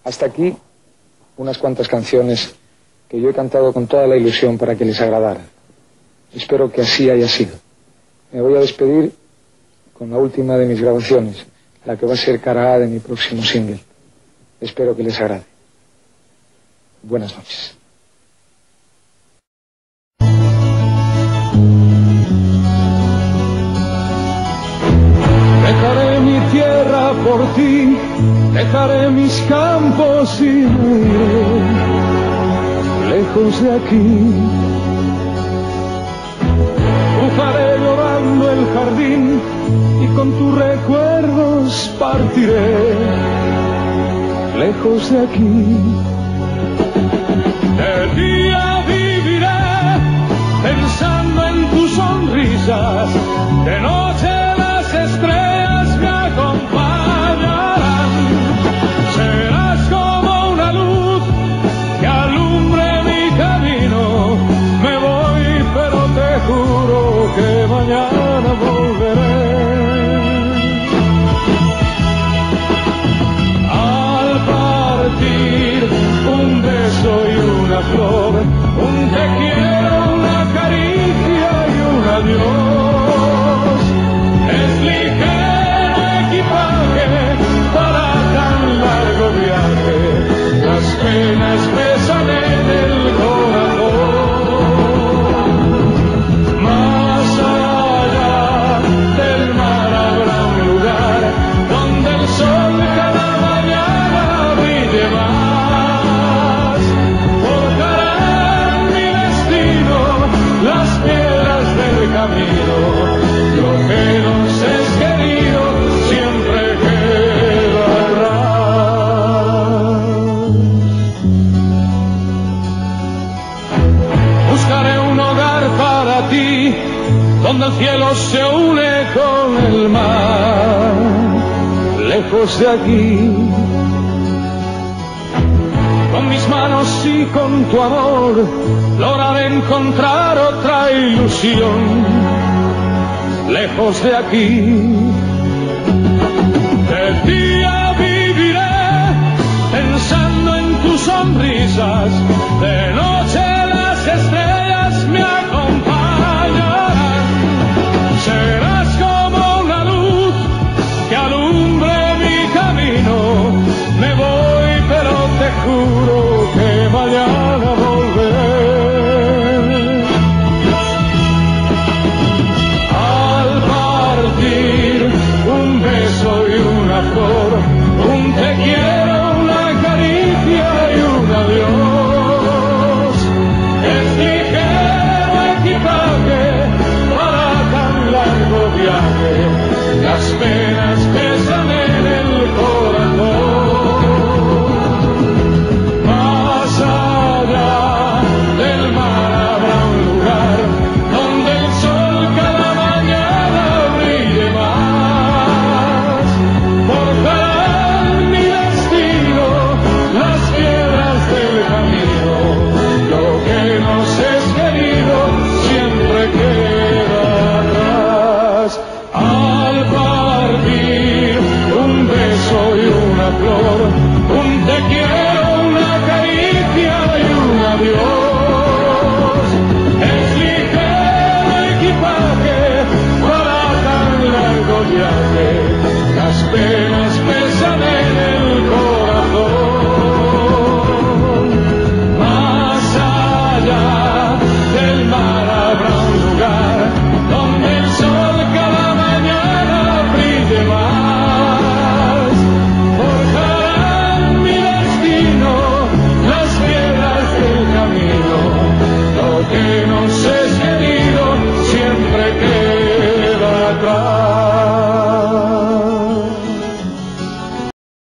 Hasta aquí unas cuantas canciones que yo he cantado con toda la ilusión para que les agradara. Espero que así haya sido. Me voy a despedir con la última de mis grabaciones, la que va a ser cara A de mi próximo single. Espero que les agrade. Buenas noches. Dejaré mi tierra por ti, dejaré mis campos y me iré lejos de aquí. Dibujaré llorando el jardín y con tus recuerdos partiré lejos de aquí. De día viviré pensando en tus sonrisas, de noche las estrellas me acompañarán. Serás como una luz que alumbre mi camino. Me voy, pero te juro que mañana volveré. Al partir, un beso y una flor, un te quiero, una caricia y un adiós. Es ligero equipaje para tan largo viaje, las penas pesan en el corazón. Más allá del mar habrá un lugar donde el sol cada mañana brille más. Forjarán mi destino las piedras del camino. Lo que nos es querido siempre queda atrás. Buscaré un hogar para ti, donde el cielo se une con el mar, lejos de aquí. Con mis manos y con tu amor lograré encontrar otra ilusión, lejos de aquí.